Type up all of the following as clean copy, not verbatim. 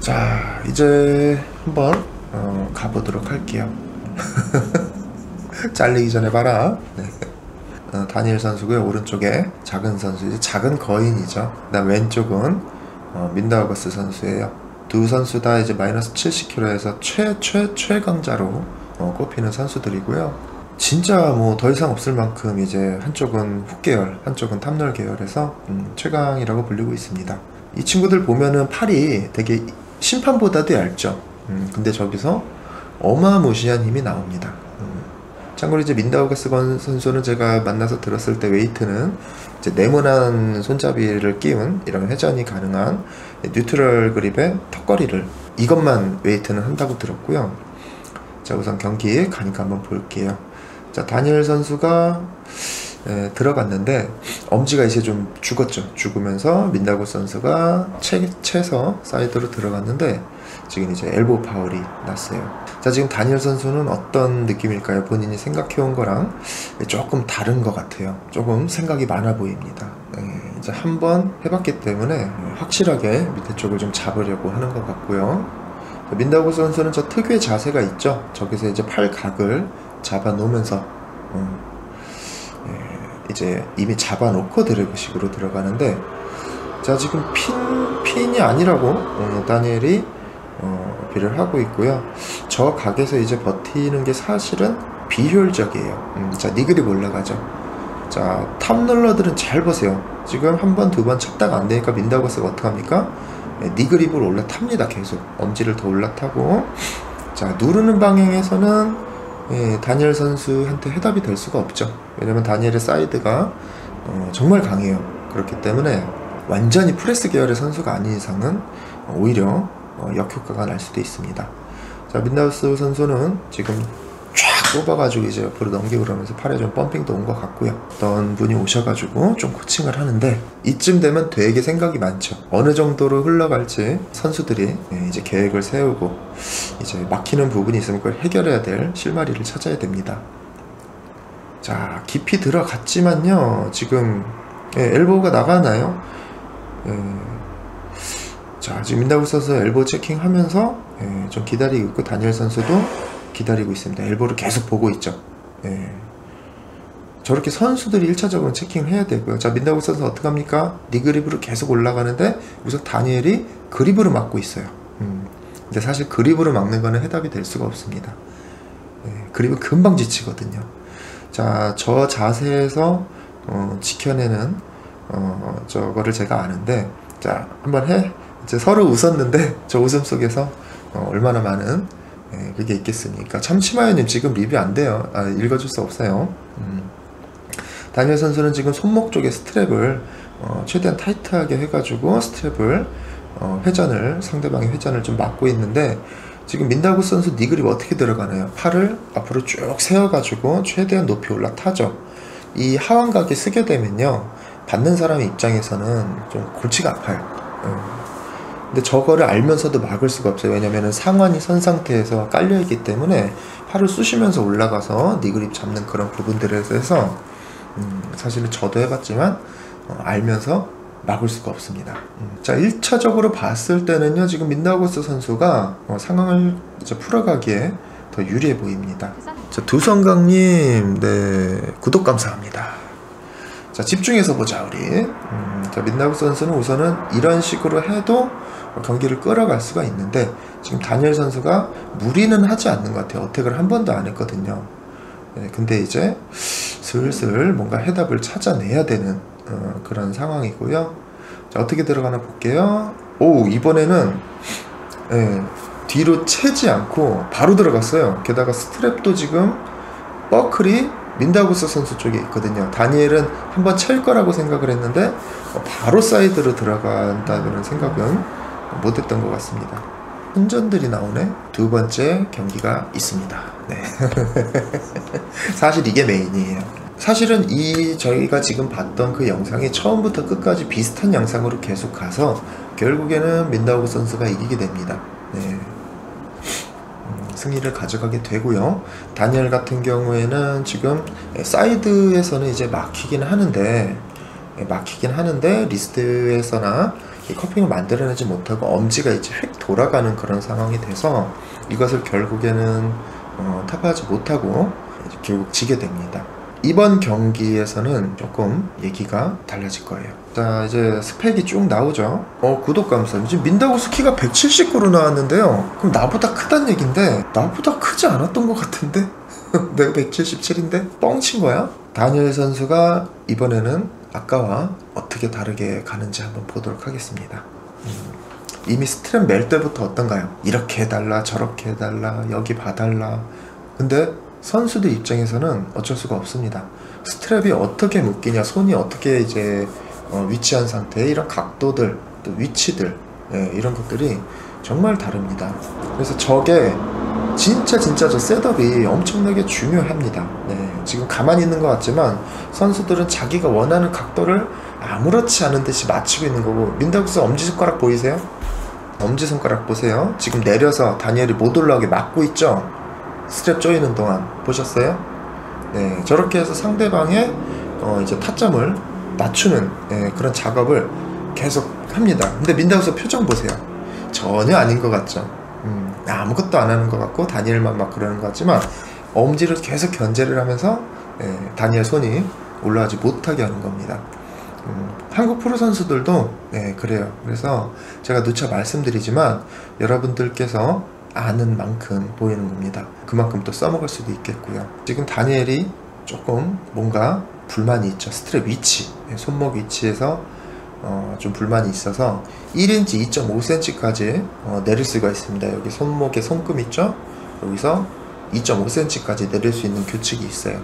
자, 이제 한번 가보도록 할게요. 잘리기 전에 봐라. 네. 다니엘 선수고요. 오른쪽에 작은 선수, 이제 작은 거인이죠. 그다음 왼쪽은 민다우거스 선수예요. 두 선수 다 이제 마이너스 70kg에서 최강자로 꼽히는 선수들이고요. 진짜 뭐 더 이상 없을 만큼 이제 한쪽은 훅 계열, 한쪽은 탑롤 계열에서 최강이라고 불리고 있습니다. 이 친구들 보면은 팔이 되게 심판보다도 얇죠. 근데 저기서 어마무시한 힘이 나옵니다. 참고로 이제 민다우거스 선수는 제가 만나서 들었을 때 웨이트는 이제 네모난 손잡이를 끼운 이런 회전이 가능한 뉴트럴 그립의 턱걸이를 이것만 웨이트는 한다고 들었고요. 자, 우선 경기 가니까 한번 볼게요. 자, 다니엘 선수가 들어갔는데 엄지가 이제 좀 죽었죠. 죽으면서 민다우거스 선수가 채서 사이드로 들어갔는데 지금 이제 엘보 파울이 났어요. 자, 지금 다니엘 선수는 어떤 느낌일까요? 본인이 생각해온 거랑 조금 다른 것 같아요. 조금 생각이 많아 보입니다. 이제 한번 해봤기 때문에 확실하게 밑에 쪽을 좀 잡으려고 하는 것 같고요. 민다우거스 선수는 저 특유의 자세가 있죠. 저기서 이제 팔각을 잡아 놓으면서 이제 이미 잡아놓고 드래그식으로 들어가는데, 자, 지금 핀이 아니라고 다니엘이 어필을 하고 있고요. 저 각에서 이제 버티는 게 사실은 비효율적이에요. 자, 니그립 올라가죠. 자, 탑롤러들은 잘 보세요. 지금 한 번, 두 번 쳤다가 안 되니까 민다우거스가 어떡합니까? 니그립을 올라탑니다. 계속 엄지를 더 올라타고, 자, 누르는 방향에서는 다니엘 선수한테 해답이 될 수가 없죠. 왜냐면 다니엘의 사이드가 정말 강해요. 그렇기 때문에 완전히 프레스 계열의 선수가 아닌 이상은 오히려 역효과가 날 수도 있습니다. 자, 민다우거스 선수는 지금 쫙 뽑아가지고 이제 옆으로 넘기고 그러면서 팔에 좀 펌핑도 온 것 같고요. 어떤 분이 오셔가지고 좀 코칭을 하는데, 이쯤 되면 되게 생각이 많죠. 어느 정도로 흘러갈지 선수들이 이제 계획을 세우고 이제 막히는 부분이 있으면 그걸 해결해야 될 실마리를 찾아야 됩니다. 자, 깊이 들어갔지만요, 지금 엘보가 나가나요? 자, 지금 민다우거스 선수 엘보 체킹하면서 좀 기다리고 있고, 다니엘 선수도 기다리고 있습니다. 엘보를 계속 보고 있죠. 저렇게 선수들이 1차적으로 체킹을 해야 되고요. 자, 민다우거스 선수 어떡합니까? 니그립으로 계속 올라가는데 우선 다니엘이 그립으로 막고 있어요. 근데 사실 그립으로 막는 거는 해답이 될 수가 없습니다. 그립은 금방 지치거든요. 자, 저 자세에서 지켜내는 저거를 제가 아는데, 자, 한번 해. 이제 서로 웃었는데 저 웃음 속에서 얼마나 많은 그게 있겠습니까? 참치마요님 지금 리뷰 안 돼요. 읽어줄 수 없어요. 다니엘 선수는 지금 손목 쪽에 스트랩을 최대한 타이트하게 해가지고 스트랩을 회전을, 상대방의 회전을 좀 막고 있는데, 지금 민다우거스 선수 니그립 어떻게 들어가나요? 팔을 앞으로 쭉 세워가지고 최대한 높이 올라타죠. 이 하완각에 쓰게 되면요, 받는 사람의 입장에서는 좀 골치가 아파요. 근데 저거를 알면서도 막을 수가 없어요. 왜냐면은 상완이 선 상태에서 깔려있기 때문에 팔을 쑤시면서 올라가서 니그립 잡는 그런 부분들에서 해서 사실은 저도 해봤지만 알면서 막을 수가 없습니다. 자, 1차적으로 봤을 때는요, 지금 민다우거스 선수가 상황을 이제 풀어가기에 더 유리해 보입니다. 자, 두성강님, 네, 구독 감사합니다. 자, 집중해서 보자 우리. 자, 민다우거스 선수는 우선은 이런 식으로 해도 경기를 끌어갈 수가 있는데, 지금 다니엘 선수가 무리는 하지 않는 것 같아요. 어택을 한 번도 안 했거든요. 근데 이제 슬슬 뭔가 해답을 찾아내야 되는 그런 상황이고요. 자, 어떻게 들어가나 볼게요. 오, 이번에는 뒤로 채지 않고 바로 들어갔어요. 게다가 스트랩도 지금 버클이 민다우거스 선수 쪽에 있거든요. 다니엘은 한번 찰 거라고 생각을 했는데 바로 사이드로 들어간다는 생각은 못했던 것 같습니다. 혼전들이 나오네. 두 번째 경기가 있습니다. 네. 사실 이게 메인이에요. 사실은 저희가 지금 봤던 그 영상이 처음부터 끝까지 비슷한 양상으로 계속 가서 결국에는 민다우거스 선수가 이기게 됩니다. 네. 승리를 가져가게 되고요. 다니엘 같은 경우에는 지금 사이드에서는 이제 막히긴 하는데 리스트에서나 이 커핑을 만들어내지 못하고 엄지가 이제 휙 돌아가는 그런 상황이 돼서 이것을 결국에는 타파하지 못하고 이제 결국 지게 됩니다. 이번 경기에서는 조금 얘기가 달라질 거예요. 자, 이제 스펙이 쭉 나오죠. 구독 감사. 지금 민다우스 키가 179로 나왔는데요. 그럼 나보다 크단 얘긴데 나보다 크지 않았던 것 같은데? 내가 177인데? 뻥친 거야? 다니엘 선수가 이번에는 아까와 어떻게 다르게 가는지 한번 보도록 하겠습니다. 이미 스트랩 멜 때부터 어떤가요? 이렇게 해달라, 저렇게 해달라, 여기 봐달라. 근데 선수들 입장에서는 어쩔 수가 없습니다. 스트랩이 어떻게 묶이냐, 손이 어떻게 이제 위치한 상태에 이런 각도들, 또 위치들, 이런 것들이 정말 다릅니다. 그래서 저게 진짜 저 셋업이 엄청나게 중요합니다. 지금 가만히 있는 것 같지만 선수들은 자기가 원하는 각도를 아무렇지 않은 듯이 맞추고 있는 거고, 민다우스 엄지손가락 보이세요? 엄지손가락 보세요. 지금 내려서 다니엘이 못 올라오게 막고 있죠? 스트랩 조이는 동안 보셨어요? 네, 저렇게 해서 상대방의 이제 타점을 맞추는 그런 작업을 계속 합니다. 근데 민다우스 표정 보세요. 전혀 아닌 것 같죠? 아무것도 안 하는 것 같고 다니엘만 막 그러는 것 같지만 엄지를 계속 견제를 하면서 다니엘 손이 올라가지 못하게 하는 겁니다. 한국 프로 선수들도 그래요. 그래서 제가 누차 말씀드리지만 여러분들께서 아는 만큼 보이는 겁니다. 그만큼 또 써먹을 수도 있겠고요. 지금 다니엘이 조금 뭔가 불만이 있죠. 스트랩 위치, 손목 위치에서 좀 불만이 있어서 1인치 2.5cm까지 내릴 수가 있습니다. 여기 손목에 손금 있죠? 여기서 2.5cm까지 내릴 수 있는 규칙이 있어요.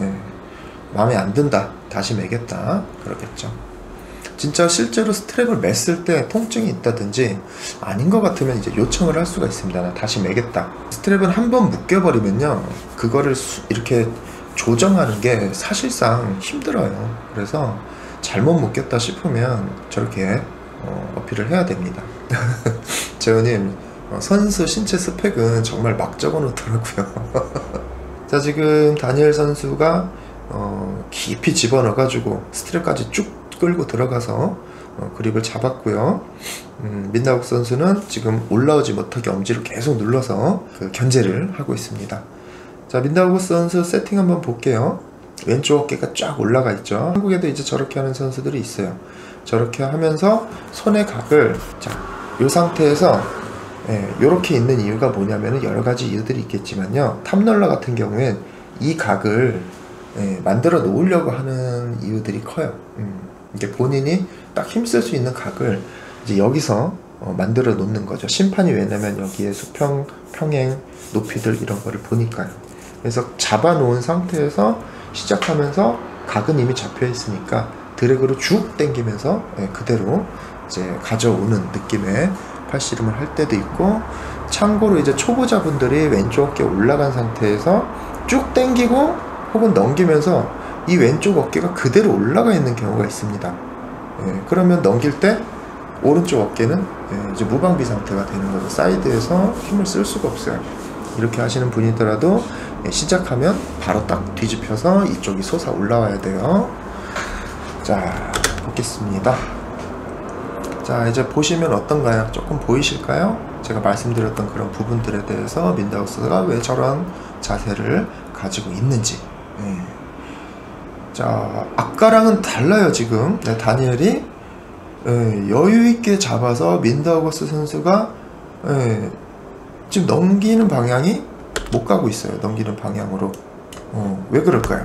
마음에 안 든다, 다시 매겠다, 그러겠죠. 진짜 실제로 스트랩을 맸을 때 통증이 있다든지 아닌 것 같으면 이제 요청을 할 수가 있습니다. 나 다시 매겠다. 스트랩은 한번 묶여버리면요, 그거를 이렇게 조정하는 게 사실상 힘들어요. 그래서 잘못 묶였다 싶으면 저렇게 어필을 해야 됩니다. 재훈님, 선수 신체 스펙은 정말 막 적어 놓더라고요. 자, 지금 다니엘 선수가 깊이 집어넣어가지고 스트랩까지 쭉 끌고 들어가서 그립을 잡았고요. 민다욱 선수는 지금 올라오지 못하게 엄지를 계속 눌러서 그 견제를 하고 있습니다. 자, 민다욱 선수 세팅 한번 볼게요. 왼쪽 어깨가 쫙 올라가 있죠. 한국에도 이제 저렇게 하는 선수들이 있어요. 저렇게 하면서 손의 각을, 자, 이 상태에서 이렇게 있는 이유가 뭐냐면은 여러 가지 이유들이 있겠지만요, 탑롤러 같은 경우엔 이 각을 만들어 놓으려고 하는 이유들이 커요. 이게 본인이 딱 힘쓸 수 있는 각을 이제 여기서 만들어 놓는 거죠. 심판이, 왜냐면 여기에 수평, 평행, 높이들 이런 거를 보니까요. 그래서 잡아 놓은 상태에서 시작하면서 각은 이미 잡혀 있으니까 드래그로 쭉 당기면서 그대로 이제 가져오는 느낌의 팔씨름을 할 때도 있고, 참고로 이제 초보자분들이 왼쪽 어깨 올라간 상태에서 쭉 당기고 혹은 넘기면서 이 왼쪽 어깨가 그대로 올라가 있는 경우가 있습니다. 그러면 넘길 때 오른쪽 어깨는 이제 무방비 상태가 되는 거죠. 사이드에서 힘을 쓸 수가 없어요. 이렇게 하시는 분이더라도 시작하면 바로 딱 뒤집혀서 이쪽이 솟아 올라와야 돼요. 자, 보겠습니다. 자, 이제 보시면 어떤가요? 조금 보이실까요? 제가 말씀드렸던 그런 부분들에 대해서 민다우스가 왜 저런 자세를 가지고 있는지. 자, 아까랑은 달라요. 지금 다니엘이 여유있게 잡아서 민다우스 선수가 지금 넘기는 방향이 못 가고 있어요. 넘기는 방향으로. 왜 그럴까요?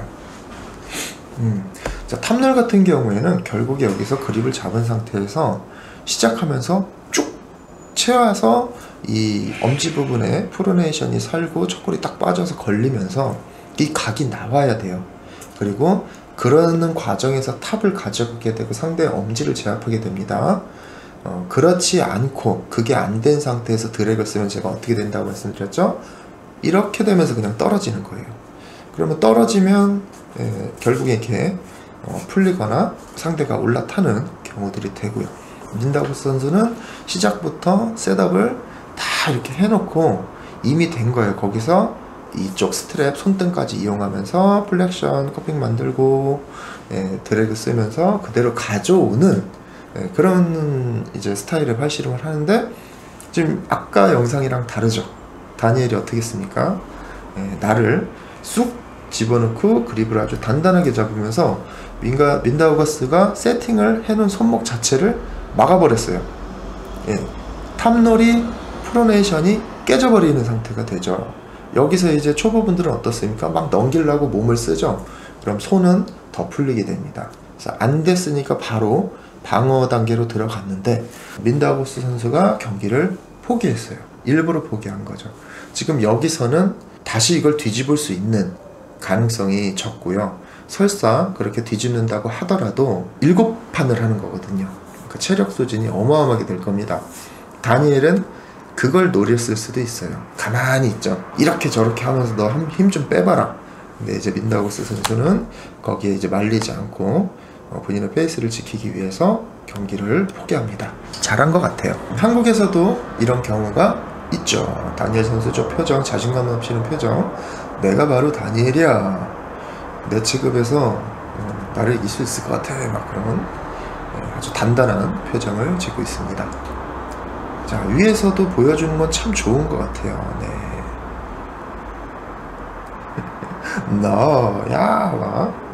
자, 탑롤 같은 경우에는 결국에 여기서 그립을 잡은 상태에서 시작하면서 쭉 채워서 이 엄지 부분에 프로네이션이 살고 척골이 딱 빠져서 걸리면서 이 각이 나와야 돼요. 그리고 그러는 과정에서 탑을 가져가게 되고 상대의 엄지를 제압하게 됩니다. 그렇지 않고 그게 안 된 상태에서 드래그를 쓰면 제가 어떻게 된다고 말씀드렸죠? 이렇게 되면서 그냥 떨어지는 거예요. 그러면 떨어지면 결국에 이렇게 풀리거나 상대가 올라타는 경우들이 되고요. 민다우스 선수는 시작부터 셋업을 다 이렇게 해놓고 이미 된 거예요. 거기서 이쪽 스트랩 손등까지 이용하면서 플렉션 커핑 만들고 드래그 쓰면서 그대로 가져오는 그런 이제 스타일의 팔씨름을 하는데 지금 아까 영상이랑 다르죠. 다니엘이 어떻게 했습니까? 날을 쑥 집어넣고 그립을 아주 단단하게 잡으면서 민다우거스가 세팅을 해놓은 손목 자체를 막아버렸어요. 탑놀이 프로네이션이 깨져버리는 상태가 되죠. 여기서 이제 초보분들은 어떻습니까? 막 넘기려고 몸을 쓰죠. 그럼 손은 더 풀리게 됩니다. 그래서 안 됐으니까 바로 방어 단계로 들어갔는데 민다우거스 선수가 경기를 포기했어요. 일부러 포기한 거죠. 지금 여기서는 다시 이걸 뒤집을 수 있는 가능성이 적고요. 설사 그렇게 뒤집는다고 하더라도 7판을 하는 거거든요. 그 체력 소진이 어마어마하게 될 겁니다. 다니엘은 그걸 노렸을 수도 있어요. 가만히 있죠. 이렇게 저렇게 하면서 너 힘 좀 빼봐라. 근데 이제 민다우거스 선수는 거기에 이제 말리지 않고 본인의 페이스를 지키기 위해서 경기를 포기합니다. 잘한 것 같아요. 한국에서도 이런 경우가 있죠. 다니엘 선수 저 표정, 자신감 넘치는 표정. 내가 바로 다니엘이야. 내 체급에서 나를 이길 수 있을 것 같아. 막 그런 아주 단단한 표정을 짓고 있습니다. 자, 위에서도 보여주는 건 참 좋은 것 같아요. 네. 너, 야, 막.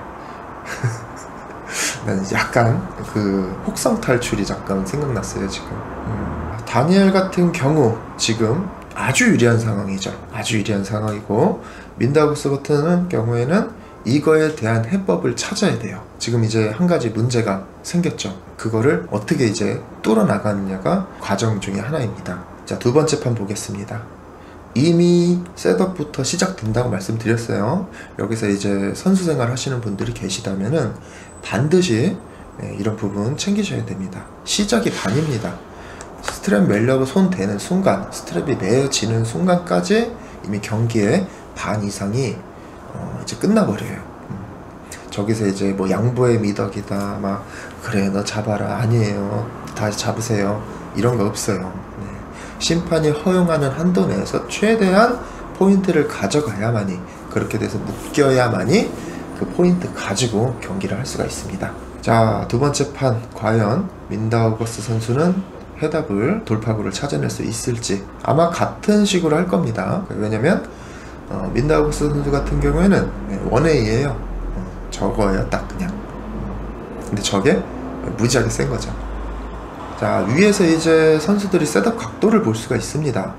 난 약간 그 혹성 탈출이 잠깐 생각났어요, 지금. 다니엘 같은 경우, 지금 아주 유리한 상황이죠. 아주 유리한 상황이고, 민다우거스 같은 경우에는 이거에 대한 해법을 찾아야 돼요. 지금 이제 한 가지 문제가 생겼죠. 그거를 어떻게 이제 뚫어나가느냐가 과정 중에 하나입니다. 자, 두 번째 판 보겠습니다. 이미 셋업부터 시작된다고 말씀드렸어요. 여기서 이제 선수 생활 하시는 분들이 계시다면은 반드시 이런 부분 챙기셔야 됩니다. 시작이 반입니다. 스트랩 매려고 손 대는 순간, 스트랩이 매어지는 순간까지 이미 경기의 반 이상이 이제 끝나버려요. 저기서 이제 뭐 양보의 미덕이다, 막 그래 너 잡아라, 아니에요, 다시 잡으세요, 이런 거 없어요. 네. 심판이 허용하는 한도 내에서 최대한 포인트를 가져가야만이, 그렇게 돼서 묶여야만이 그 포인트 가지고 경기를 할 수가 있습니다. 자, 두 번째 판 과연 민다우거스 선수는 해답을, 돌파구를 찾아낼 수 있을지. 아마 같은 식으로 할 겁니다. 왜냐면 민다우거스 선수 같은 경우에는 원웨이예요. 저거예요, 딱 그냥. 근데 저게 무지하게 센 거죠. 자, 위에서 이제 선수들이 셋업 각도를 볼 수가 있습니다.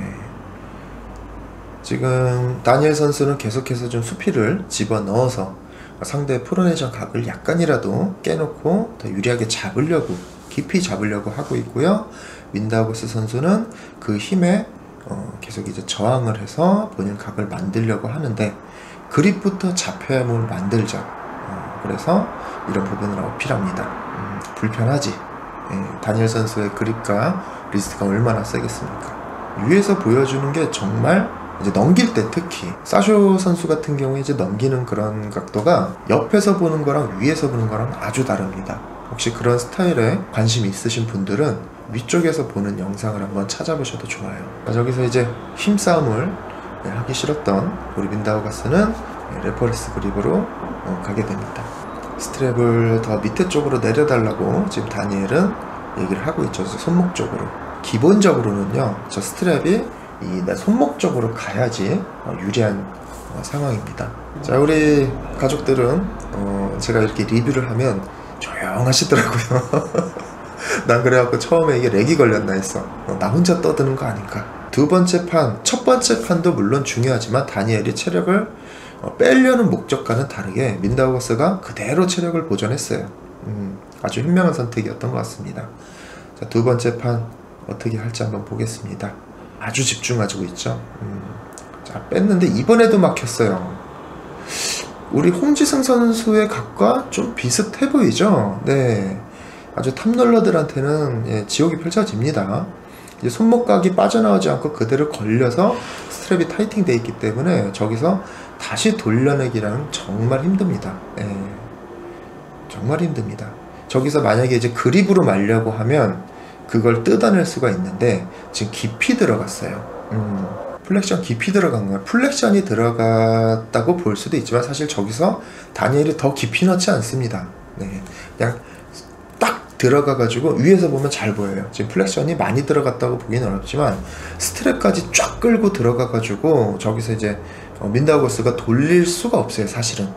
지금 다니엘 선수는 계속해서 좀 수피를 집어넣어서 상대의 프로네이션 각을 약간이라도 깨놓고 더 유리하게 잡으려고, 깊이 잡으려고 하고 있고요. 민다우거스 선수는 그 힘에 계속 이제 저항을 해서 본인 각을 만들려고 하는데, 그립부터 잡혀야 뭘 만들죠. 그래서 이런 부분을 어필합니다. 불편하지. 다니엘 선수의 그립과 리스트가 얼마나 세겠습니까? 위에서 보여주는 게 정말 이제 넘길 때, 특히 사쇼 선수 같은 경우에 이제 넘기는 그런 각도가 옆에서 보는 거랑 위에서 보는 거랑 아주 다릅니다. 혹시 그런 스타일에 관심이 있으신 분들은 위쪽에서 보는 영상을 한번 찾아보셔도 좋아요. 저기서 이제 힘싸움을 하기 싫었던 우리 민다우거스는 레퍼리스 그립으로 가게 됩니다. 스트랩을 더 밑에 쪽으로 내려달라고 지금 다니엘은 얘기를 하고 있죠. 손목 쪽으로. 기본적으로는요, 저 스트랩이 내 손목 쪽으로 가야지 유리한 상황입니다. 자, 우리 가족들은 제가 이렇게 리뷰를 하면 조용하시더라고요. 난 그래갖고 처음에 이게 렉이 걸렸나 했어. 나 혼자 떠드는 거 아닌가. 두 번째 판, 첫 번째 판도 물론 중요하지만 다니엘이 체력을 빼려는 목적과는 다르게 민다우거스가 그대로 체력을 보존했어요. 아주 현명한 선택이었던 것 같습니다. 자, 두 번째 판 어떻게 할지 한번 보겠습니다. 아주 집중하고 있죠. 자, 뺐는데 이번에도 막혔어요. 우리 홍지승 선수의 각과 좀 비슷해 보이죠? 네, 아주 탑롤러들한테는 지옥이 펼쳐집니다. 이제 손목각이 빠져나오지 않고 그대로 걸려서 스트랩이 타이팅 돼 있기 때문에 저기서 다시 돌려내기란 정말 힘듭니다. 정말 힘듭니다. 저기서 만약에 이제 그립으로 말려고 하면 그걸 뜯어낼 수가 있는데 지금 깊이 들어갔어요. 플렉션 깊이 들어간 거예요. 플렉션이 들어갔다고 볼 수도 있지만 사실 저기서 다니엘이 더 깊이 넣지 않습니다. 네, 그냥 딱 들어가가지고 위에서 보면 잘 보여요. 지금 플렉션이 많이 들어갔다고 보기는 어렵지만 스트랩까지 쫙 끌고 들어가가지고 저기서 이제 민다우거스가 돌릴 수가 없어요, 사실은.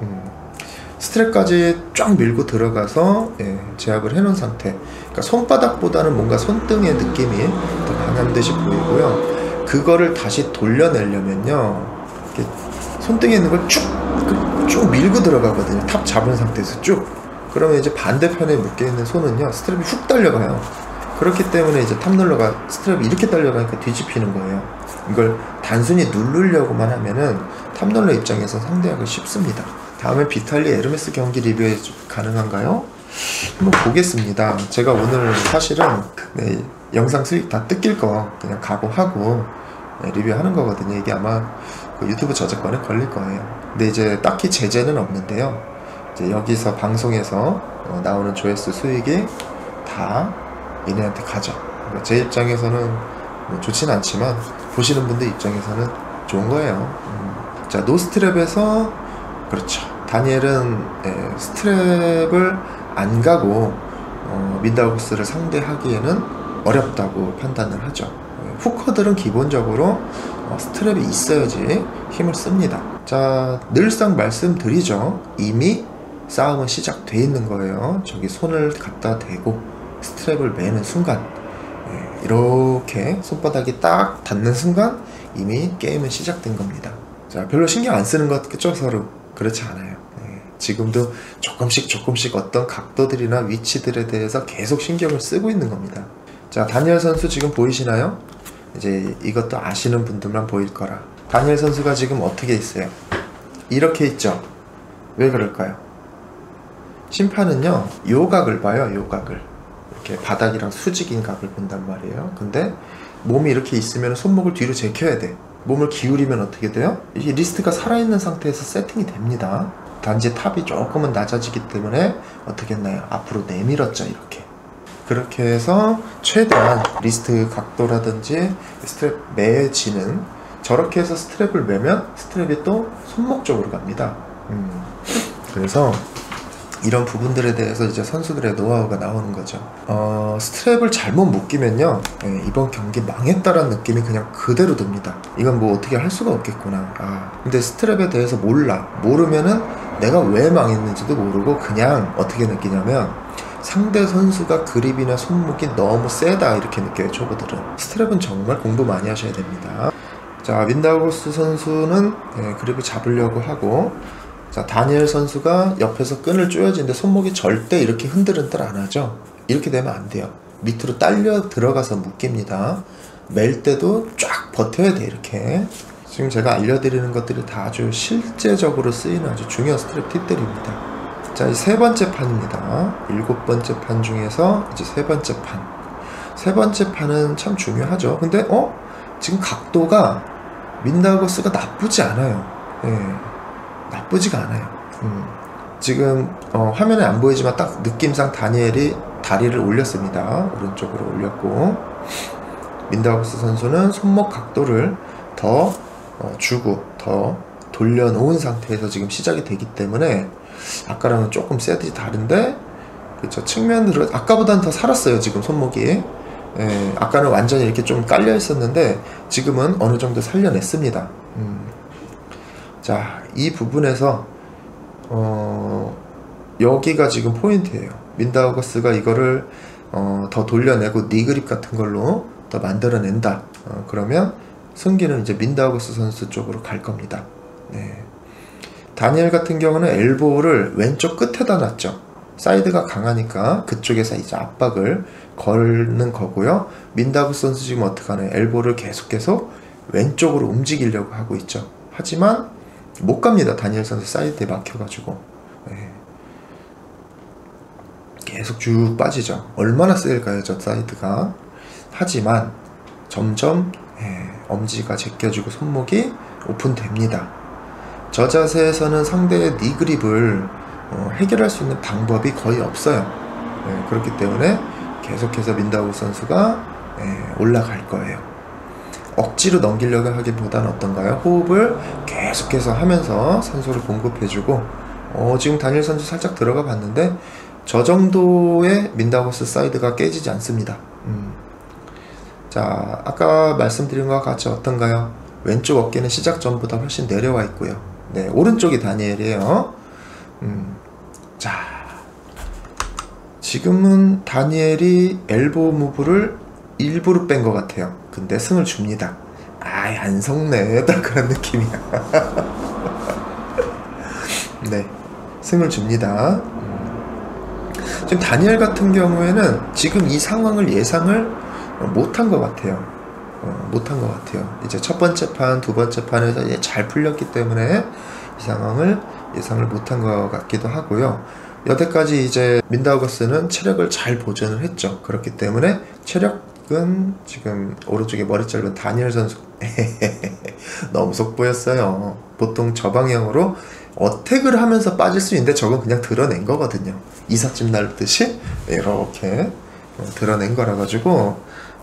스트랩까지 쫙 밀고 들어가서 제압을 해놓은 상태. 그러니까 손바닥보다는 뭔가 손등의 느낌이 더 강한 듯이 보이고요. 그거를 다시 돌려내려면요, 이렇게 손등에 있는 걸 쭉 밀고 들어가거든요. 탑 잡은 상태에서 쭉. 그러면 이제 반대편에 묶여있는 손은요, 스트랩이 훅 달려가요. 그렇기 때문에 이제 탑롤러가 스트랩이 이렇게 달려가니까 뒤집히는 거예요. 이걸 단순히 누르려고만 하면은 탑롤러 입장에서 상대하기 쉽습니다. 다음에 비탈리 에르메스 경기 리뷰 가능한가요? 한번 보겠습니다. 제가 오늘 사실은 영상 수익 다 뜯길 거 그냥 각오하고 리뷰하는 거거든요. 이게 아마 그 유튜브 저작권에 걸릴 거예요. 근데 이제 딱히 제재는 없는데요. 이제 여기서 방송에서 나오는 조회수 수익이 다 얘네한테 가죠. 그러니까 제 입장에서는 뭐 좋진 않지만 보시는 분들 입장에서는 좋은 거예요. 자, 노스트랩에서 그렇죠. 다니엘은 스트랩을 안 가고 민다우거스를 상대하기에는 어렵다고 판단을 하죠. 후커들은 기본적으로 스트랩이 있어야지 힘을 씁니다. 자, 늘상 말씀드리죠. 이미 싸움은 시작돼 있는 거예요. 저기 손을 갖다 대고 스트랩을 매는 순간, 이렇게 손바닥이 딱 닿는 순간 이미 게임은 시작된 겁니다. 자, 별로 신경 안 쓰는 것 같죠, 서로? 그렇지 않아요. 지금도 조금씩 어떤 각도들이나 위치들에 대해서 계속 신경을 쓰고 있는 겁니다. 자, 다니엘 선수 지금 보이시나요? 이제 이것도 아시는 분들만 보일 거라. 다니엘 선수가 지금 어떻게 있어요? 이렇게 있죠? 왜 그럴까요? 심판은요, 요 각을 봐요, 요 각을. 이렇게 바닥이랑 수직인 각을 본단 말이에요. 근데 몸이 이렇게 있으면 손목을 뒤로 제껴야 돼. 몸을 기울이면 어떻게 돼요? 이 리스트가 살아있는 상태에서 세팅이 됩니다. 단지 탑이 조금은 낮아지기 때문에 어떻게 했나요? 앞으로 내밀었죠, 이렇게. 그렇게 해서 최대한 리스트 각도라든지 스트랩 매지는, 저렇게 해서 스트랩을 매면 스트랩이 또 손목 쪽으로 갑니다. 그래서 이런 부분들에 대해서 이제 선수들의 노하우가 나오는 거죠. 스트랩을 잘못 묶이면요, 이번 경기 망했다라는 느낌이 그냥 그대로 듭니다. 이건 뭐 어떻게 할 수가 없겠구나. 근데 스트랩에 대해서 모르면은 내가 왜 망했는지도 모르고 그냥 어떻게 느끼냐면 상대 선수가 그립이나 손목이 너무 세다 이렇게 느껴요, 초보들은. 스트랩은 정말 공부 많이 하셔야 됩니다. 자, 민다우거스 선수는 그립을 잡으려고 하고, 자, 다니엘 선수가 옆에서 끈을 조여지는데 손목이 절대 이렇게 흔들흔들 안 하죠. 이렇게 되면 안 돼요. 밑으로 딸려 들어가서 묶입니다. 멜 때도 쫙 버텨야 돼, 이렇게. 지금 제가 알려드리는 것들이 다 아주 실제적으로 쓰이는 아주 중요한 스트랩 팁들입니다. 자, 이 세 번째 판입니다. 7번째 판 중에서 이제 세 번째 판. 세 번째 판은 참 중요하죠. 근데 지금 각도가 민다우거스가 나쁘지 않아요. 나쁘지가 않아요. 지금 화면에 안 보이지만 딱 느낌상 다니엘이 다리를 올렸습니다. 오른쪽으로 올렸고, 민다우거스 선수는 손목 각도를 더 주고 더 돌려놓은 상태에서 지금 시작이 되기 때문에 아까랑은 조금 세트이 다른데, 그렇죠, 측면으로 아까보다는 더 살았어요, 지금 손목이. 아까는 완전히 이렇게 좀 깔려 있었는데 지금은 어느 정도 살려냈습니다. 자, 이 부분에서 여기가 지금 포인트예요. 민다우거스가 이거를 더 돌려내고 니그립 같은 걸로 더 만들어낸다. 그러면 승기는 이제 민다우거스 선수 쪽으로 갈 겁니다. 다니엘 같은 경우는 엘보를 왼쪽 끝에다 놨죠. 사이드가 강하니까 그쪽에서 이제 압박을 걸는 거고요. 민다우거스 선수 지금 어떡하나요? 엘보를 계속 왼쪽으로 움직이려고 하고 있죠. 하지만 못 갑니다. 다니엘 선수 사이드에 막혀가지고. 계속 쭉 빠지죠. 얼마나 세일까요, 저 사이드가. 하지만 점점 엄지가 제껴지고 손목이 오픈됩니다. 저 자세에서는 상대의 니그립을 해결할 수 있는 방법이 거의 없어요. 그렇기 때문에 계속해서 민다우거스 선수가 올라갈 거예요. 억지로 넘기려고 하기보다는 어떤가요? 호흡을 계속해서 하면서 산소를 공급해주고, 지금 다니엘 선수 살짝 들어가 봤는데 저 정도의 민다우거스 사이드가 깨지지 않습니다. 자, 아까 말씀드린 것과 같이 어떤가요? 왼쪽 어깨는 시작 전보다 훨씬 내려와 있고요. 네, 오른쪽이 다니엘이에요. 자, 지금은 다니엘이 엘보 무브를 일부러 뺀 것 같아요. 근데 승을 줍니다. 아이, 안 속네. 딱 그런 느낌이야. 네, 승을 줍니다. 지금 다니엘 같은 경우에는 지금 이 상황을 예상을 못한 것 같아요. 못한 것 같아요. 이제 첫 번째 판, 두 번째 판에서 이제 잘 풀렸기 때문에 이 상황을 예상을 못한 것 같기도 하고요. 여태까지 이제 민다우거스는 체력을 잘 보존을 했죠. 그렇기 때문에 체력은 지금 오른쪽에 머리 짧은 다니엘 선수 너무 속보였어요. 보통 저 방향으로 어택을 하면서 빠질 수 있는데 저건 그냥 드러낸 거거든요. 이삿짐 날듯이 이렇게 드러낸 거라 가지고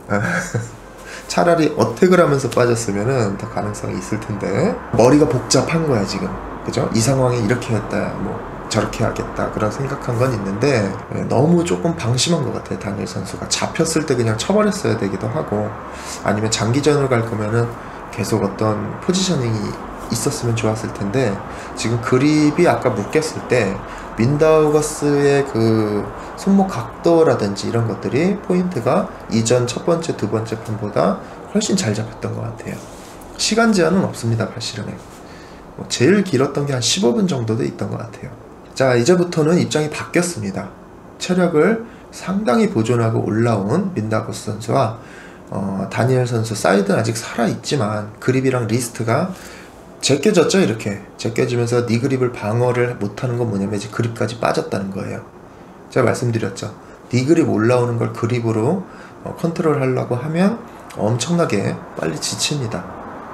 차라리 어택을 하면서 빠졌으면은 더 가능성이 있을 텐데 머리가 복잡한 거야 지금. 그죠? 이 상황에 이렇게 했다 뭐 저렇게 하겠다 그런 생각한 건 있는데 너무 조금 방심한 것 같아요. 다니엘 선수가 잡혔을 때 그냥 쳐버렸어야 되기도 하고, 아니면 장기전을 갈 거면은 계속 어떤 포지셔닝이 있었으면 좋았을 텐데, 지금 그립이 아까 묶였을 때 민다우거스의 그 손목 각도라든지 이런 것들이 포인트가 이전 첫 번째, 두 번째 판보다 훨씬 잘 잡혔던 것 같아요. 시간 제한은 없습니다. 팔씨름에 제일 길었던 게 한 15분 정도도 있던 것 같아요. 자, 이제부터는 입장이 바뀌었습니다. 체력을 상당히 보존하고 올라온 민다우거스 선수와 다니엘 선수 사이드는 아직 살아있지만 그립이랑 리스트가 제껴졌죠. 이렇게 제껴지면서 니 그립을 방어를 못하는 건 뭐냐면 이제 그립까지 빠졌다는 거예요. 제가 말씀드렸죠. 니 그립 올라오는 걸 그립으로 컨트롤 하려고 하면 엄청나게 빨리 지칩니다.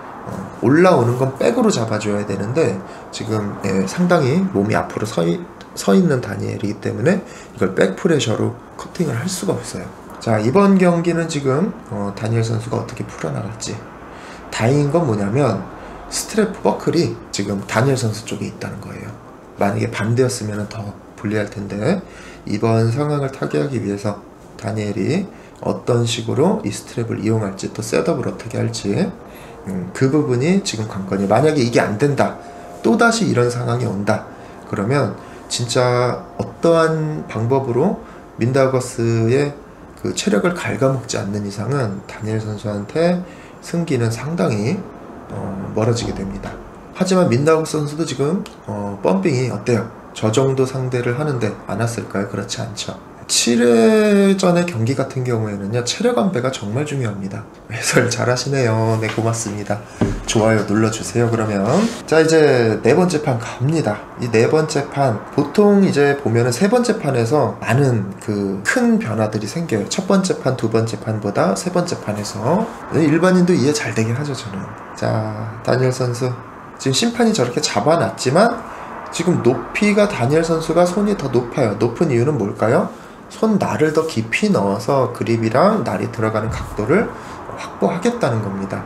올라오는 건 백으로 잡아줘야 되는데 지금 상당히 몸이 앞으로 서 있는 다니엘이기 때문에 이걸 백 프레셔로 커팅을 할 수가 없어요. 자, 이번 경기는 지금 다니엘 선수가 어떻게 풀어나갈지. 다행인 건 뭐냐면 스트랩 버클이 지금 다니엘 선수 쪽에 있다는 거예요. 만약에 반대였으면 더 불리할 텐데 이번 상황을 타개하기 위해서 다니엘이 어떤 식으로 이 스트랩을 이용할지, 또 셋업을 어떻게 할지, 그 부분이 지금 관건이에요. 만약에 이게 안 된다, 또다시 이런 상황이 온다, 그러면 진짜 어떠한 방법으로 민다우거스의 그 체력을 갉아먹지 않는 이상은 다니엘 선수한테 승기는 상당히 멀어지게 됩니다. 하지만 민다우거스 선수도 지금 펌핑이 어때요? 저 정도 상대를 하는데 안 왔을까요? 그렇지 않죠. 7회전의 경기 같은 경우에는요, 체력 안배가 정말 중요합니다. 해설 잘 하시네요. 네, 고맙습니다. 좋아요 눌러주세요. 그러면 자, 이제 네 번째 판 갑니다. 이 네 번째 판 보통 이제 보면은 세 번째 판에서 많은 그 큰 변화들이 생겨요. 첫 번째 판, 두 번째 판보다 세 번째 판에서. 일반인도 이해 잘 되긴 하죠, 저는. 자, 다니엘 선수 지금 심판이 저렇게 잡아놨지만 지금 높이가 다니엘 선수가 손이 더 높아요. 높은 이유는 뭘까요? 손 날을 더 깊이 넣어서 그립이랑 날이 들어가는 각도를 확보하겠다는 겁니다.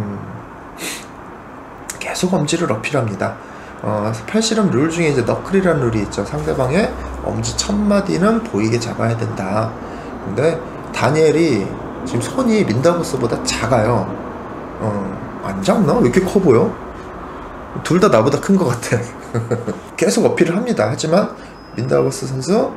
계속 엄지를 어필합니다. 팔씨름 룰 중에 이제 너클이라는 룰이 있죠. 상대방의 엄지 첫 마디는 보이게 잡아야 된다. 근데 다니엘이 지금 손이 민다우거스보다 작아요. 안 작나? 왜 이렇게 커 보여? 둘 다 나보다 큰 것 같아. 계속 어필을 합니다. 하지만 민다우거스 선수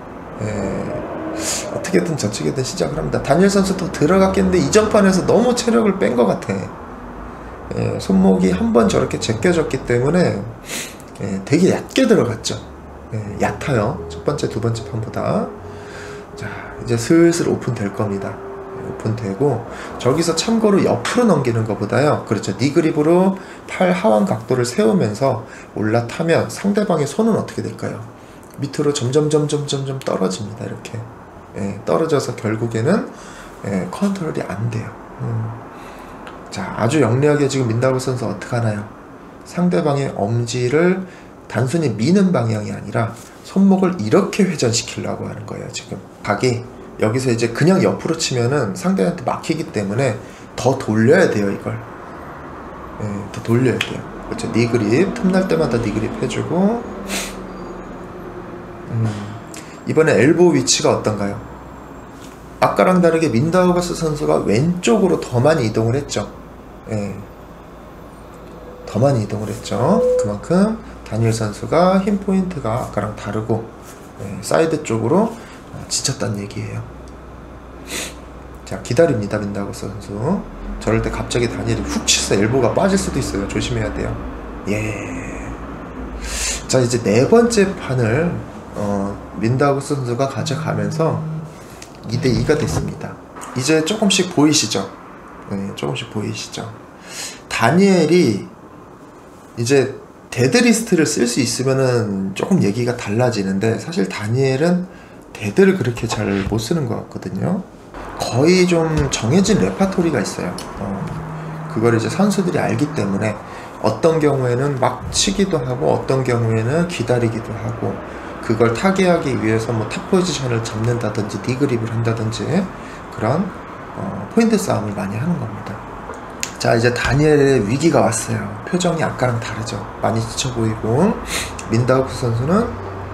어떻게든 저쪽에든 시작을 합니다. 다니엘 선수도 들어갔겠는데 이전 판에서 너무 체력을 뺀 것 같아. 손목이 한번 저렇게 제껴졌기 때문에 되게 얕게 들어갔죠. 얕아요. 첫 번째, 두 번째 판보다. 자, 이제 슬슬 오픈될 겁니다. 오픈되고, 저기서 참고로 옆으로 넘기는 것보다요, 그렇죠, 니 그립으로 팔 하완 각도를 세우면서 올라타면 상대방의 손은 어떻게 될까요? 밑으로 점점 떨어집니다. 이렇게 떨어져서 결국에는 컨트롤이 안 돼요. 자, 아주 영리하게 지금 민다우거스 선수 어떻게 하나요? 상대방의 엄지를 단순히 미는 방향이 아니라 손목을 이렇게 회전시키려고 하는 거예요. 지금 각이 여기서 이제 그냥 옆으로 치면은 상대한테 막히기 때문에 더 돌려야 돼요. 이걸 더 돌려야 돼요. 그렇죠. 니 그립 틈날 때마다 니 그립 해주고, 이번에 엘보 위치가 어떤가요? 아까랑 다르게 민다우거스 선수가 왼쪽으로 더 많이 이동을 했죠. 예. 더 많이 이동을 했죠. 그만큼 다니엘 선수가 힘 포인트가 아까랑 다르고 사이드 쪽으로 지쳤다는 얘기예요. 자, 기다립니다. 민다우거스 선수. 저럴 때 갑자기 다니엘이 훅 치서 엘보가 빠질 수도 있어요. 조심해야 돼요. 예. 자, 이제 네 번째 판을 민다우거스 선수가 가져가면서 2대2가 됐습니다. 이제 조금씩 보이시죠? 네, 조금씩 보이시죠? 다니엘이 이제 데드리스트를 쓸 수 있으면은 조금 얘기가 달라지는데, 사실 다니엘은 데드를 그렇게 잘 못 쓰는 것 같거든요. 거의 좀 정해진 레파토리가 있어요. 그걸 이제 선수들이 알기 때문에 어떤 경우에는 막 치기도 하고 어떤 경우에는 기다리기도 하고, 그걸 타개하기 위해서 뭐 탑 포지션을 잡는다든지 디그립을 한다든지 그런 포인트 싸움을 많이 하는 겁니다. 자, 이제 다니엘의 위기가 왔어요. 표정이 아까랑 다르죠. 많이 지쳐 보이고, 민다우거스 선수는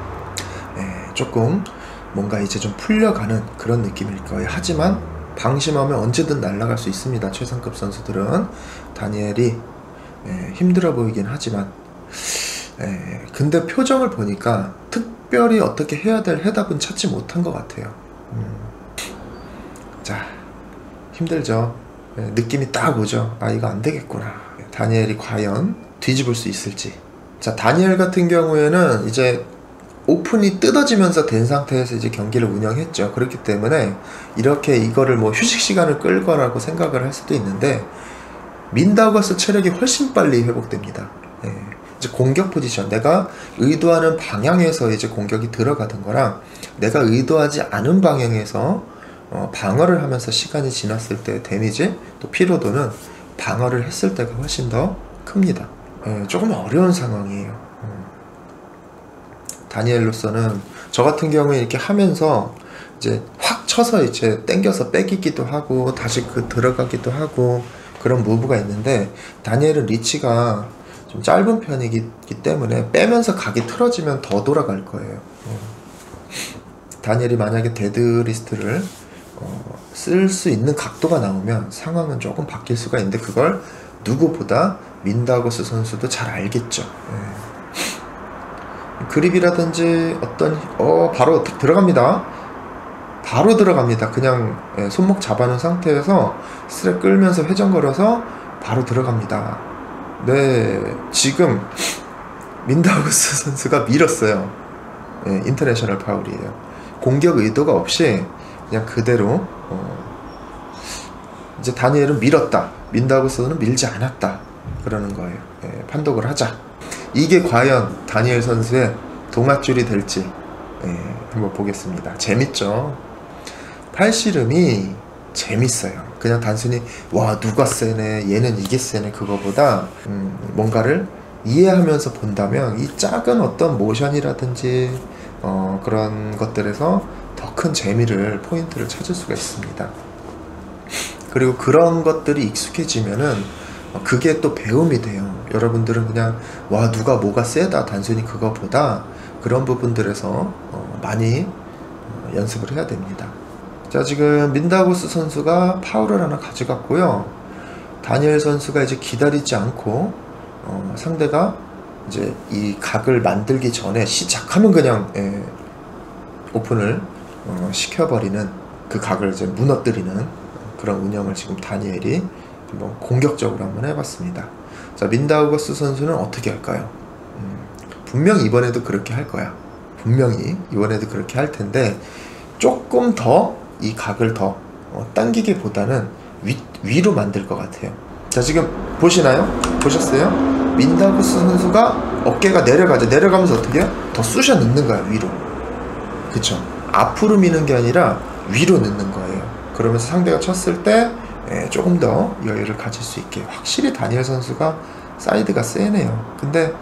조금 뭔가 이제 좀 풀려가는 그런 느낌일 거예요. 하지만 방심하면 언제든 날아갈 수 있습니다. 최상급 선수들은. 다니엘이 힘들어 보이긴 하지만 근데 표정을 보니까 특별히 어떻게 해야 될 해답은 찾지 못한 것 같아요. 자, 힘들죠. 느낌이 딱 오죠. 아, 이거 안 되겠구나. 다니엘이 과연 뒤집을 수 있을지. 자, 다니엘 같은 경우에는 이제 오픈이 뜯어지면서 된 상태에서 이제 경기를 운영했죠. 그렇기 때문에 이렇게 이거를 뭐 휴식 시간을 끌 거라고 생각을 할 수도 있는데, 민다우거스 체력이 훨씬 빨리 회복됩니다. 이제 공격 포지션, 내가 의도하는 방향에서 이제 공격이 들어가던 거랑 내가 의도하지 않은 방향에서 방어를 하면서 시간이 지났을 때 데미지, 또 피로도는 방어를 했을 때가 훨씬 더 큽니다. 조금 어려운 상황이에요. 다니엘로서는 저 같은 경우에 이렇게 하면서 이제 확 쳐서 이제 땡겨서 빼기기도 하고 다시 들어가기도 하고 그런 무브가 있는데, 다니엘은 리치가 좀 짧은 편이기 때문에 빼면서 각이 틀어지면 더 돌아갈 거예요. 다니엘이 만약에 데드리스트를 쓸 수 있는 각도가 나오면 상황은 조금 바뀔 수가 있는데, 그걸 누구보다 민다우거스 선수도 잘 알겠죠. 그립이라든지 바로 들어갑니다. 바로 들어갑니다. 그냥 손목 잡아놓은 상태에서 스트랩 끌면서 회전 걸어서 바로 들어갑니다. 네, 지금 민다우거스 선수가 밀었어요. 인터내셔널 파울이에요. 공격 의도가 없이 그냥 그대로 이제 다니엘은 밀었다, 민다우거스는 밀지 않았다, 그러는 거예요. 판독을 하자. 이게 과연 다니엘 선수의 동아줄이 될지 한번 보겠습니다. 재밌죠? 팔씨름이 재밌어요. 그냥 단순히 와 누가 세네, 얘는 이게 세네, 그거보다 뭔가를 이해하면서 본다면 이 작은 어떤 모션이라든지 그런 것들에서 더 큰 재미를, 포인트를 찾을 수가 있습니다. 그리고 그런 것들이 익숙해지면은 그게 또 배움이 돼요. 여러분들은 그냥 와 누가 뭐가 세다, 단순히 그거보다 그런 부분들에서 많이 연습을 해야 됩니다. 자, 지금 민다우거스 선수가 파울을 하나 가져갔고요. 다니엘 선수가 이제 기다리지 않고 상대가 이제 이 각을 만들기 전에 시작하면 그냥 오픈을 시켜버리는, 그 각을 이제 무너뜨리는 그런 운영을 지금 다니엘이 한번 공격적으로 한번 해봤습니다. 자, 민다우거스 선수는 어떻게 할까요? 분명히 이번에도 그렇게 할 거야. 분명히 이번에도 그렇게 할 텐데, 조금 더 이 각을 더 당기기보다는 위로 만들 것 같아요. 자, 지금 보시나요? 보셨어요? 민다우거스 선수가 어깨가 내려가죠. 내려가면서 어떻게 해요? 더 쑤셔 넣는 거야, 위로. 그쵸? 앞으로 미는 게 아니라 위로 넣는 거예요. 그러면서 상대가 쳤을 때 조금 더 여유를 가질 수 있게. 확실히 다니엘 선수가 사이드가 세네요. 근데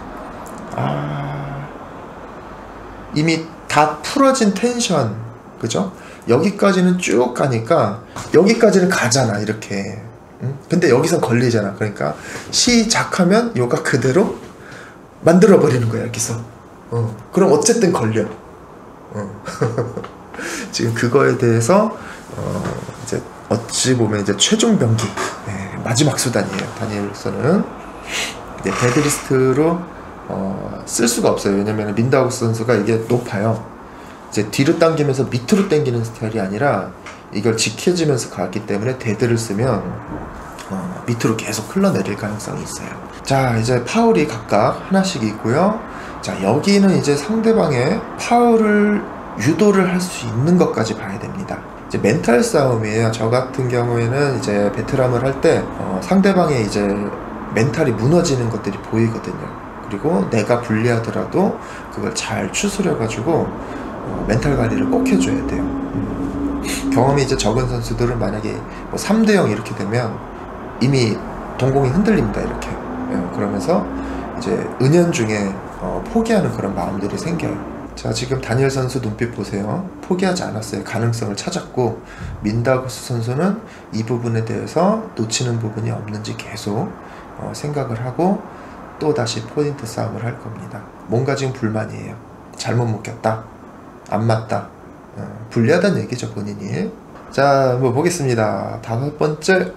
이미 다 풀어진 텐션, 그죠? 여기까지는 쭉 가니까 여기까지는 가잖아, 이렇게. 근데 여기서 걸리잖아. 그러니까 시작하면 요가 그대로 만들어 버리는 거야, 여기서. 그럼 어쨌든 걸려. 지금 그거에 대해서 이제 어찌 보면 이제 최종 병기, 네, 마지막 수단이에요. 다니엘로서는 데드리스트로 쓸 수가 없어요. 왜냐면 민다우스 선수가 이게 높아요. 이제 뒤로 당기면서 밑으로 당기는 스타일이 아니라 이걸 지켜지면서 갔기 때문에 데드를 쓰면 밑으로 계속 흘러내릴 가능성이 있어요. 자, 이제 파울이 각각 하나씩 있고요. 자, 여기는 이제 상대방의 파울을 유도를 할 수 있는 것까지 봐야 됩니다. 이제 멘탈 싸움이에요. 저 같은 경우에는 이제 베트남을 할 때 상대방의 이제 멘탈이 무너지는 것들이 보이거든요. 그리고 내가 불리하더라도 그걸 잘 추스려가지고 멘탈 관리를 꼭 해줘야 돼요. 경험이 이제 적은 선수들은 만약에 뭐 3대0 이렇게 되면 이미 동공이 흔들립니다. 이렇게. 그러면서 이제 은연중에 포기하는 그런 마음들이 생겨요. 자, 지금 다니엘 선수 눈빛 보세요. 포기하지 않았어요. 가능성을 찾았고, 민다우스 선수는 이 부분에 대해서 놓치는 부분이 없는지 계속 생각을 하고 또 다시 포인트 싸움을 할 겁니다. 뭔가 지금 불만이에요. 잘못 묶였다, 안 맞다, 불리하다는 얘기죠, 본인이. 자, 뭐 보겠습니다. 5번째.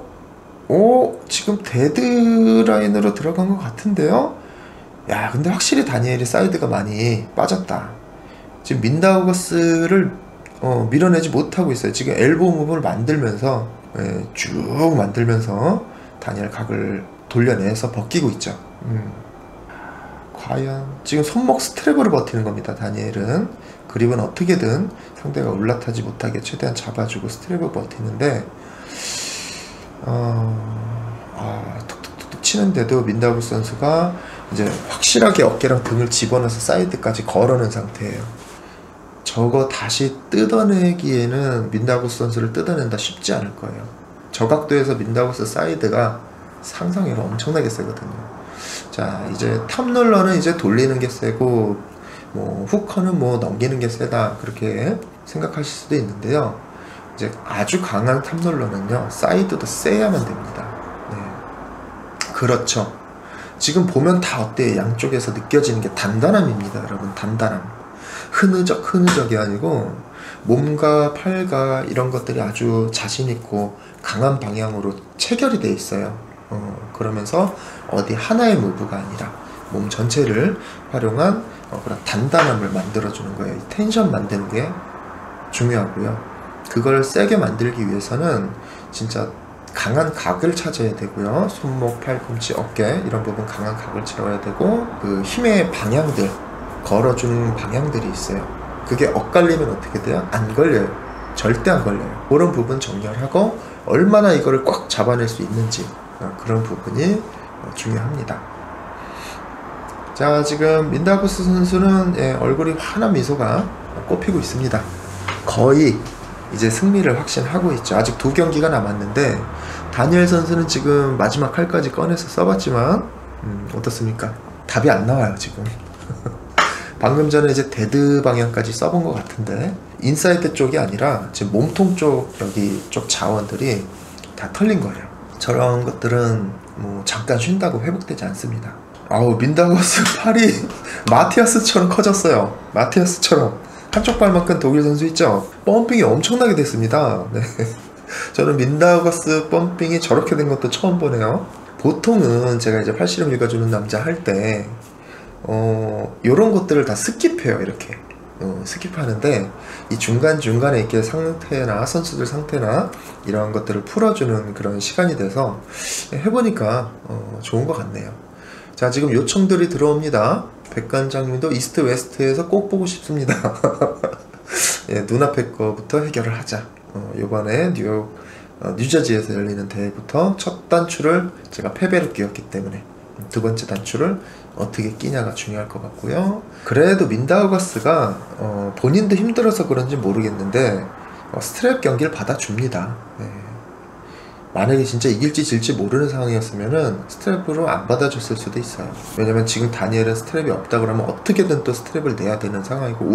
지금 데드라인으로 들어간 것 같은데요. 야, 근데 확실히 다니엘이 사이드가 많이 빠졌다. 지금 민다우거스를 밀어내지 못하고 있어요. 지금 엘보 무브를 만들면서 쭉 만들면서 다니엘 각을 돌려내서 벗기고 있죠. 과연 지금 손목 스트랩으로 버티는 겁니다. 다니엘은 그립은 어떻게든 상대가 올라타지 못하게 최대한 잡아주고 스트랩으로 버티는데 툭툭툭 치는데도 민다우스 선수가 이제 확실하게 어깨랑 등을 집어넣어서 사이드까지 걸어놓은 상태예요. 저거 다시 뜯어내기에는 민다우스 선수를 뜯어낸다 쉽지 않을 거예요. 저 각도에서 민다우스 사이드가 상상외로 엄청나게 세거든요. 자, 이제 탑롤러는 이제 돌리는 게 세고 뭐 후커는 뭐 넘기는 게 세다, 그렇게 생각하실 수도 있는데요. 이제 아주 강한 탑롤러는요, 사이드도 세야만 됩니다. 네. 그렇죠. 지금 보면 다 어때요? 양쪽에서 느껴지는 게 단단함입니다, 여러분. 단단함. 흐느적이 아니고 몸과 팔과 이런 것들이 아주 자신있고 강한 방향으로 체결이 돼 있어요. 그러면서 어디 하나의 무브가 아니라 몸 전체를 활용한 그런 단단함을 만들어주는 거예요. 이 텐션 만드는 게 중요하고요. 그걸 세게 만들기 위해서는 진짜 강한 각을 찾아야 되고요. 손목, 팔꿈치, 어깨 이런 부분 강한 각을 찾아야 되고, 그 힘의 방향들, 걸어주는 방향들이 있어요. 그게 엇갈리면 어떻게 돼요? 안 걸려요. 절대 안 걸려요. 그런 부분 정렬하고 얼마나 이거를 꽉 잡아낼 수 있는지, 그런 부분이 중요합니다. 자, 지금 민다우스 선수는 얼굴이 환한 미소가 꽃피고 있습니다. 거의 이제 승리를 확신하고 있죠. 아직 2경기가 남았는데 다니엘 선수는 지금 마지막 칼까지 꺼내서 써봤지만 어떻습니까? 답이 안 나와요 지금. 방금 전에 이제 데드 방향까지 써본 것 같은데 인사이드 쪽이 아니라 지금 몸통 쪽, 여기 쪽 자원들이 다 털린 거예요. 저런 것들은 뭐 잠깐 쉰다고 회복되지 않습니다. 아우, 민다우스 팔이 마티아스처럼 커졌어요. 마티아스처럼. 한쪽 발만큼 독일 선수 있죠? 펌핑이 엄청나게 됐습니다. 네. 저는 민다우거스 펌핑이 저렇게 된 것도 처음 보네요. 보통은 제가 이제 팔씨름 읽어주는 남자 할 때 요런 것들을 다 스킵해요. 이렇게 스킵하는데 이 중간중간에 이렇게 상태나 선수들 상태나 이런 것들을 풀어주는 그런 시간이 돼서 해보니까 좋은 것 같네요. 자, 지금 요청들이 들어옵니다. 백관장님도 이스트 웨스트에서 꼭 보고 싶습니다. 예, 눈앞에 거부터 해결을 하자. 요번에 뉴저지에서 열리는 대회부터 첫 단추를 제가 패배로 끼웠기 때문에 두 번째 단추를 어떻게 끼냐가 중요할 것 같고요. 그래도 민다우거스가 본인도 힘들어서 그런지 모르겠는데 스트랩 경기를 받아줍니다. 네. 만약에 진짜 이길지 질지 모르는 상황이었으면은 스트랩으로 안 받아줬을 수도 있어요. 왜냐면 지금 다니엘은 스트랩이 없다 그러면 어떻게든 또 스트랩을 내야 되는 상황이고,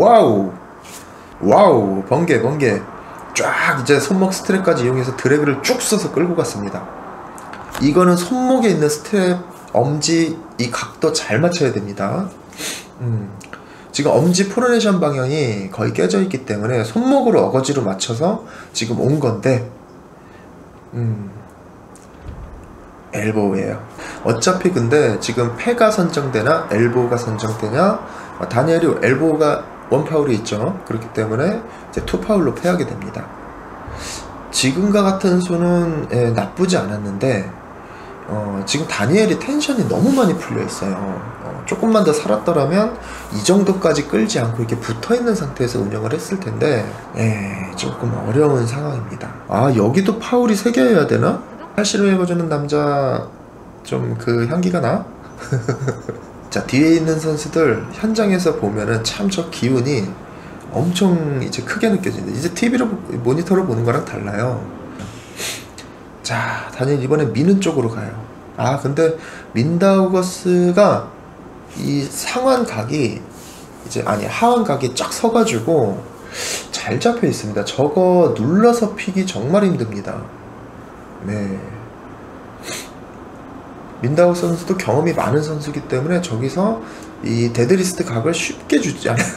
와우 번개 쫙 이제 손목 스트랩까지 이용해서 드래그를 쭉 써서 끌고 갔습니다. 이거는 손목에 있는 스트랩 엄지 이 각도 잘 맞춰야 됩니다. 지금 엄지 프로네이션 방향이 거의 깨져 있기 때문에 손목으로 어거지로 맞춰서 지금 온 건데 엘보우예요. 어차피 근데 지금 패가 선정되나 엘보우가 선정되냐, 다니엘이 엘보우가 원파울이 있죠. 그렇기 때문에 이제 투파울로 패하게 됩니다. 지금과 같은 수는 나쁘지 않았는데 지금 다니엘이 텐션이 너무 많이 풀려 있어요. 조금만 더 살았더라면 이 정도까지 끌지 않고 이렇게 붙어 있는 상태에서 운영을 했을 텐데 조금 어려운 상황입니다. 아, 여기도 파울이 3개여야 되나? 팔씨름 해보자는 남자 좀 그 향기가 나? 자, 뒤에 있는 선수들 현장에서 보면은 참 저 기운이 엄청 이제 크게 느껴집니다. 이제 TV로 모니터로 보는 거랑 달라요. 자, 다니엘 이번에 미는 쪽으로 가요. 아, 근데 민다우거스가 이 상완각이 이제 하완각이 쫙 서가지고 잘 잡혀 있습니다. 저거 눌러서 피기 정말 힘듭니다. 네. 민다우 선수도 경험이 많은 선수이기 때문에 저기서 이 데드리스트 각을 쉽게 주지 않아요.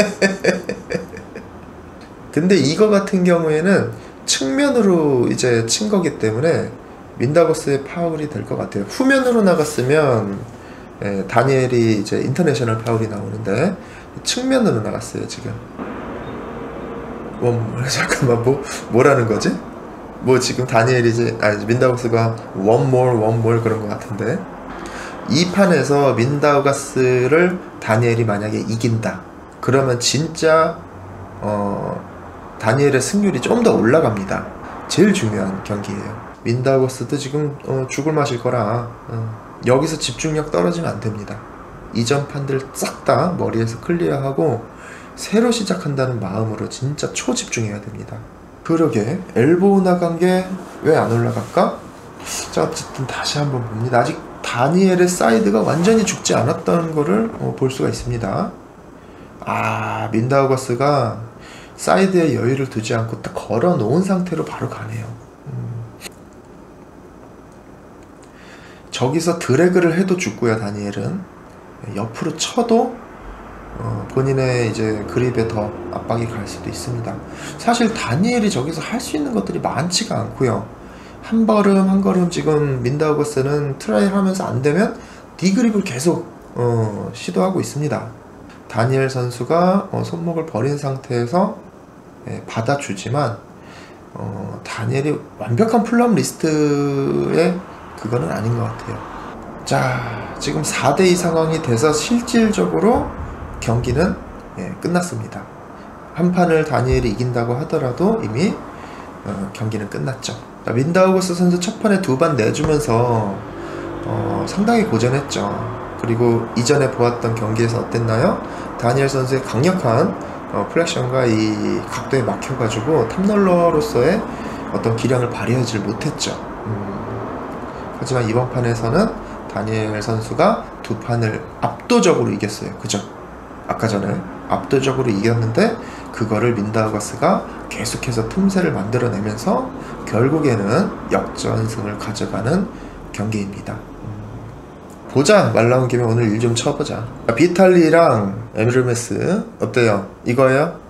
근데 이거 같은 경우에는 측면으로 이제 친 거기 때문에 민다우거스의 파울이 될 것 같아요. 후면으로 나갔으면 다니엘이 이제 인터내셔널 파울이 나오는데 측면으로 나갔어요 지금. 잠깐만, 뭐라는 거지? 지금 다니엘이 민다우거스가 one more 그런 것 같은데, 이 판에서 민다우거스를 다니엘이 만약에 이긴다 그러면 진짜 다니엘의 승률이 좀 더 올라갑니다. 제일 중요한 경기예요. 민다우거스도 지금 죽을 맛일 거라 여기서 집중력 떨어지면 안 됩니다. 이전 판들 싹 다 머리에서 클리어하고 새로 시작한다는 마음으로 진짜 초집중해야 됩니다. 그러게 엘보우 나간 게 왜 안 올라갈까? 자, 어쨌든 다시 한번 봅니다. 아직 다니엘의 사이드가 완전히 죽지 않았다는 거를 볼 수가 있습니다. 아, 민다우거스가 사이드에 여유를 두지 않고 딱 걸어 놓은 상태로 바로 가네요. 저기서 드래그를 해도 죽고요. 다니엘은 옆으로 쳐도 본인의 이제 그립에 더 압박이 갈 수도 있습니다. 사실 다니엘이 저기서 할 수 있는 것들이 많지가 않고요. 한 걸음 한 걸음 지금 민다우거스는 트라이를 하면서 안 되면 디그립을 계속 시도하고 있습니다. 다니엘 선수가 손목을 버린 상태에서 받아주지만 다니엘이 완벽한 풀업 리스트의 그거는 아닌 것 같아요. 자, 지금 4대2 상황이 돼서 실질적으로 경기는 끝났습니다. 한 판을 다니엘이 이긴다고 하더라도 이미 경기는 끝났죠. 자, 민다우거스 선수 첫 판에 2번 내주면서 상당히 고전했죠. 그리고 이전에 보았던 경기에서 어땠나요? 다니엘 선수의 강력한 플렉션과 이 각도에 막혀가지고 탑롤러로서의 어떤 기량을 발휘하지 못했죠. 하지만 이번 판에서는 다니엘 선수가 2판을 압도적으로 이겼어요. 그죠? 아까 전에 압도적으로 이겼는데 그거를 민다우거스가 계속해서 틈새를 만들어내면서 결국에는 역전승을 가져가는 경기입니다. 보자, 말 나온 김에 오늘 일 좀 쳐보자. 비탈리랑 에르메스 어때요? 이거예요?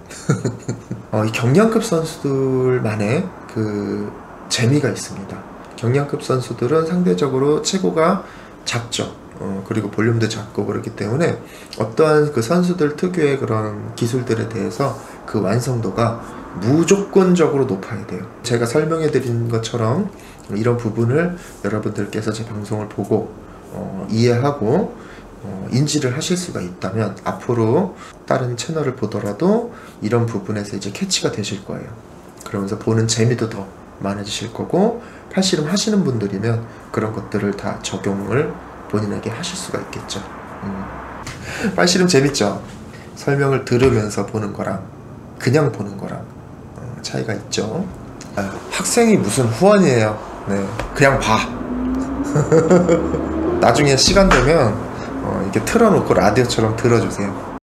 이 경량급 선수들만의 그 재미가 있습니다. 경량급 선수들은 상대적으로 체구가 작죠. 그리고 볼륨도 작고 그렇기 때문에 어떠한 그 선수들 특유의 그런 기술들에 대해서 그 완성도가 무조건적으로 높아야 돼요. 제가 설명해 드린 것처럼 이런 부분을 여러분들께서 제 방송을 보고 이해하고 인지를 하실 수가 있다면 앞으로 다른 채널을 보더라도 이런 부분에서 이제 캐치가 되실 거예요. 그러면서 보는 재미도 더 많아지실 거고, 팔씨름 하시는 분들이면 그런 것들을 다 적용을 본인에게 하실 수가 있겠죠. 팔씨름 재밌죠? 설명을 들으면서 보는 거랑 그냥 보는 거랑 차이가 있죠. 학생이 무슨 후원이에요. 네, 그냥 봐. 나중에 시간 되면 이렇게 틀어놓고 라디오처럼 들어주세요.